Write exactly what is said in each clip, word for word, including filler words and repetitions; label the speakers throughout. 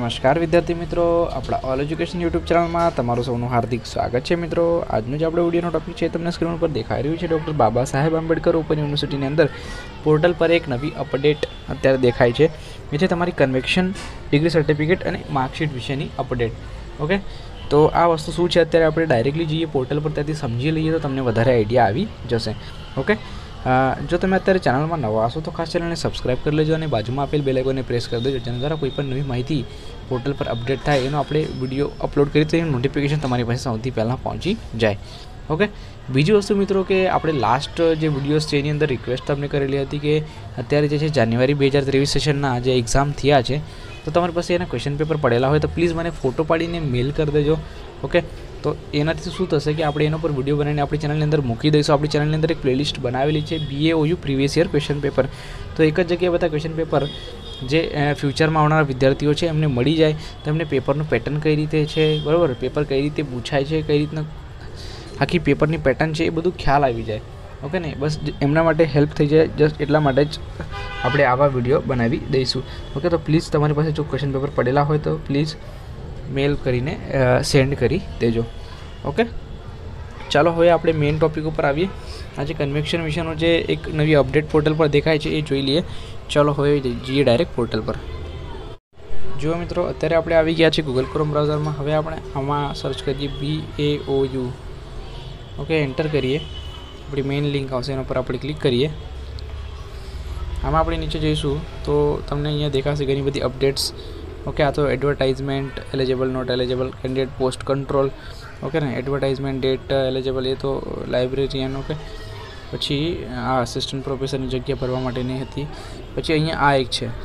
Speaker 1: नमस्कार विद्यार्थी मित्रों, अपना ऑल एज्युकेशन यूट्यूब चैनल में तमारू सौનું हार्दिक स्वागत है। मित्रों, આજનો जो આપણે વિડિયોનો ટોપિક છે તમને સ્ક્રીન પર દેખાઈ રહ્યું છે ડૉક્ટર બાબા સાહેબ આંબેડકર ઓપન યુનિવર્સિટીની અંદર પોર્ટલ પર એક નવી અપડેટ અત્યારે દેખાય છે। એ છે તમારી કન્વેક્શન ડિગ્રી સર્ટિફિકેટ અને માર્કશીટ વિશેની અપડેટ। ઓકે, તો આ વસ્તુ શું છે અત્યારે આપણે ડાયરેક્ટલી જઈએ પોર્ટલ પર, ત્યાંથી સમજી લઈએ તો તમને વધારે આઈડિયા આવી જશે। ઓકે, जो તમે અત્યારે ચેનલમાં નવા હશો તો ખાસ ચેનલને સબસ્ક્રાઇબ કરી લેજો અને બાજુમાં આપેલ બેલ આઇકોનને પ્રેસ કરી દેજો, જેના દ્વારા કોઈ પણ નવી માહિતી પોર્ટલ પર અપડેટ થાય એનો આપણે વિડીયો અપલોડ કરીએ તો એનું નોટિફિકેશન તમારી પાસે સૌથી પહેલાં પહોંચી જાય। ઓકે, બીજી વસ્તુ મિત્રો કે આપણે લાસ્ટ જે વિડીયોઝ છે એની અંદર રિક્વેસ્ટ તમને કરેલી હતી કે અત્યારે જે છે જાન્યુઆરી બે હજાર ત્રેવીસ સેશનના જે એક્ઝામ થયા છે તો તમારી પાસે એના ક્વેશ્ચન પેપર પડેલા હોય તો પ્લીઝ મને ફોટો પાડીને મેલ કરી દેજો। ઓકે, તો એનાથી શું થશે કે આપણે એના પર વિડીયો બનાવીને આપણી ચેનલની અંદર મૂકી દઈશું। આપણી ચેનલની અંદર એક પ્લેલિસ્ટ બનાવેલી છે BAOU previous year question paper, તો એક જ જગ્યાએ બધા ક્વેશ્ચન પેપર જે ફ્યુચરમાં આવનારા વિદ્યાર્થીઓ છે એમને મળી જાય તો એમને પેપરનું પેટર્ન કઈ રીતે છે, બરાબર, પેપર કઈ રીતે પૂછાય છે, કઈ રીતના આખી પેપરની પેટર્ન છે એ બધું ખ્યાલ આવી જાય। ઓકે ને, બસ એમના માટે હેલ્પ થઈ જાય, જસ્ટ એટલા માટે જ આપણે આવા વિડીયો બનાવી દઈશું। ઓકે, તો પ્લીઝ તમારી પાસે જો ક્વેશ્ચન પેપર પડેલા હોય તો પ્લીઝ મેલ કરીને સેન્ડ કરી દેજો। ઓકે, ચાલો હવે આપણે મેઇન ટોપિક ઉપર આવીએ। આજે કન્વેક્શન વિશેનો જે એક નવી અપડેટ પોર્ટલ પર દેખાય છે એ જોઈ લઈએ। ચાલો હવે જઈએ ડાયરેક્ટ પોર્ટલ પર। જો મિત્રો, અત્યારે આપણે આવી ગયા છીએ ગૂગલ ક્રોમ બ્રાઉઝરમાં। હવે આપણે આમાં સર્ચ કરીએ B A O U. Okay, enter કરીએ, આપણી મેઇન લિંક આવશે એના પર આપણે ક્લિક કરીએ। આમાં આપણે નીચે જઈશું તો તમને અહીંયા દેખાશે ઘણી બધી અપડેટ્સ। ઓકે, આ તો advertisement, eligible not eligible, candidate post control, okay ને, એડવર્ટાઇઝમેન્ટ ડેટ એલિજિબલ, એ તો લાઇબ્રેરિયન। ઓકે, પછી આ અસિસ્ટન્ટ પ્રોફેસરની જગ્યા ભરવા માટેની હતી। પછી અહીંયા આ એક છે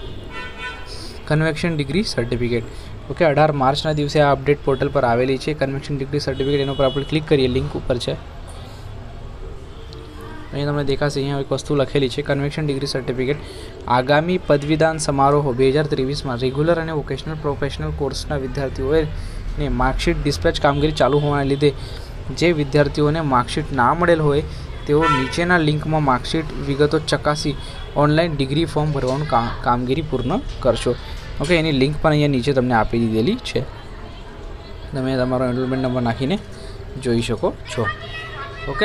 Speaker 1: કન્વેક્શન ડિગ્રી સર્ટિફિકેટ। ઓકે, અઢાર માર્ચના દિવસે આ અપડેટ પોર્ટલ પર આવેલી છે કન્વેક્શન ડિગ્રી સર્ટિફિકેટ। એના પર આપણે ક્લિક કરીએ, લિંક ઉપર છે, અહીંયા તમને દેખાશે, અહીંયા એક વસ્તુ લખેલી છે કન્વેક્શન ડિગ્રી સર્ટિફિકેટ આગામી પદવીદાન સમારોહ બે હજાર ત્રેવીસમાં રેગ્યુલર અને વોકેશનલ પ્રોફેશનલ કોર્સના વિદ્યાર્થીઓને માર્કશીટ ડિસ્પેચ કામગીરી ચાલુ હોવાને લીધે જે વિદ્યાર્થીઓને માર્કશીટ ના મળેલ હોય તેઓ નીચેના લિંકમાં માર્કશીટ વિગતો ચકાસી ઓનલાઈન ડિગ્રી ફોર્મ ભરવાનું કામગીરી પૂર્ણ કરશો। ઓકે, એની લિંક પણ અહીંયા નીચે તમને આપી દીધેલી છે, તમે તમારો એનરોલમેન્ટ નંબર નાખીને જોઈ શકો છો। ઓકે,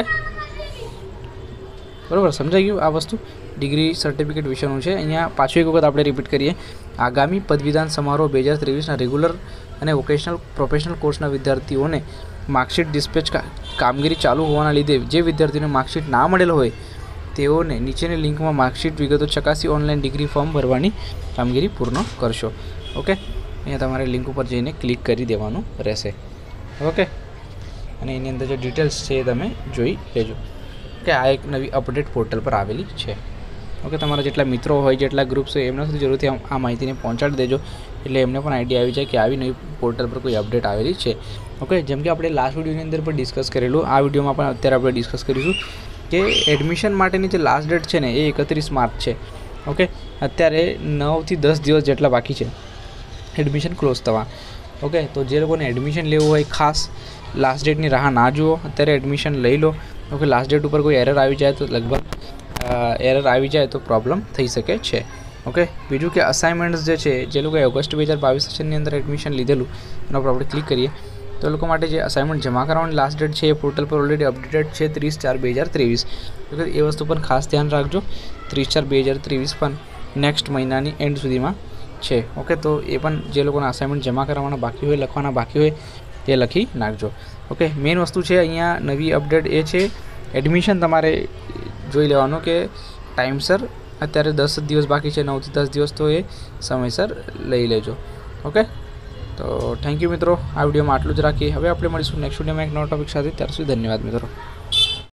Speaker 1: બરાબર, સમજાઈ ગયું આ વસ્તુ ડિગ્રી સર્ટિફિકેટ વિશેનું છે। અહીંયા પાછું એક વખત આપણે રિપીટ કરીએ, આગામી પદવીદાન સમારોહ બે હજાર ત્રેવીસના રેગ્યુલર અને વોકેશનલ પ્રોફેશનલ કોર્સના વિદ્યાર્થીઓને માર્કશીટ ડિસ્પેચ કામગીરી ચાલુ હોવાના લીધે જે વિદ્યાર્થીઓને માર્કશીટ ના મળેલ હોય તેઓને નીચેની લિંકમાં માર્કશીટ વિગતો ચકાસી ઓનલાઈન ડિગ્રી ફોર્મ ભરવાની કામગીરી પૂર્ણ કરશો। ઓકે, અહીંયા તમારે લિંક ઉપર જઈને ક્લિક કરી દેવાનું રહેશે। ઓકે, અને એની અંદર જે ડિટેલ્સ છે એ તમે જોઈ લેજો કે આ એક નવી અપડેટ પોર્ટલ પર આવેલી છે। ઓકે, તમારા જેટલા મિત્રો હોય, જેટલા ગ્રુપ્સ હોય એમના સુધી જરૂરથી આ માહિતીને પહોંચાડી દેજો, એટલે એમને પણ આઈડિયા આવી જાય કે આવી નવી પોર્ટલ પર કોઈ અપડેટ આવેલી છે। ઓકે, જેમ કે આપણે લાસ્ટ વિડીયોની અંદર પણ ડિસ્કસ કરેલું, આ વિડીયોમાં પણ અત્યારે આપણે ડિસ્કસ કરીશું કે એડમિશન માટેની જે લાસ્ટ ડેટ છે ને એ એકત્રીસ માર્ચ છે। ઓકે, અત્યારે નવથી દસ દિવસ જેટલા બાકી છે એડમિશન ક્લોઝ થવા। ઓકે, તો જે લોકોને એડમિશન લેવું હોય ખાસ લાસ્ટ ડેટની રાહ ના જુઓ, અત્યારે એડમિશન લઈ લો। ઓકે, લાસ્ટ ડેટ ઉપર કોઈ એરર આવી જાય તો લગભગ એરર આવી જાય તો પ્રોબ્લેમ થઈ શકે છે। ઓકે, બીજું કે અસાઇનમેન્ટ્સ જે છે જે લોકોએ ઓગસ્ટ બે હજાર બાવીસ સેશનની અંદર એડમિશન લીધેલું એના પર આપણે ક્લિક કરીએ તો એ લોકો માટે જે અસાઇનમેન્ટ જમા કરવાની લાસ્ટ ડેટ છે એ પોર્ટલ પર ઓલરેડી અપડેટેડ છે ત્રીસ ચાર બે હજાર ત્રેવીસ। ઓકે, એ વસ્તુ પણ ખાસ ધ્યાન રાખજો, ત્રીસ ચાર બે હજાર ત્રેવીસ પણ નેક્સ્ટ મહિનાની એન્ડ સુધીમાં છે। ઓકે, તો એ પણ જે લોકોના અસાઇનમેન્ટ જમા કરવાના બાકી હોય, લખવાના બાકી હોય એ લખી નાખજો। ઓકે, મેઇન વસ્તુ છે અહીંયા નવી અપડેટ એ છે એડમિશન તમારે જોઈ લેવાનું કે ટાઈમસર, અત્યારે દસ દિવસ બાકી છે, નવથી દસ દિવસ, તો એ સમયસર લઈ લેજો। ઓકે, તો થેન્ક યુ મિત્રો, આ વિડીયોમાં આટલું જ રાખીએ। હવે આપણે મળીશું નેક્સ્ટ વિડીયોમાં એક નવા ટોપિક સાથે, ત્યાર સુધી ધન્યવાદ મિત્રો।